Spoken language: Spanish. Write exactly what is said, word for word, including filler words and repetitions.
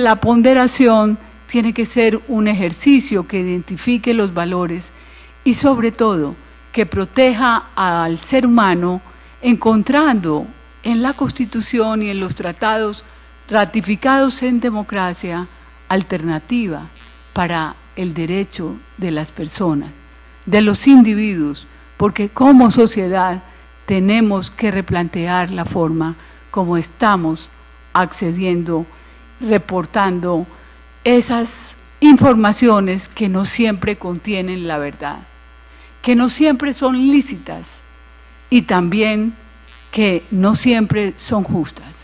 la ponderación tiene que ser un ejercicio que identifique los valores y sobre todo que proteja al ser humano, encontrando en la Constitución y en los tratados ratificados en democracia alternativa para el derecho de las personas, de los individuos, porque como sociedad tenemos que replantear la forma como estamos accediendo, reportando esas informaciones que no siempre contienen la verdad, que no siempre son lícitas y también que no siempre son justas.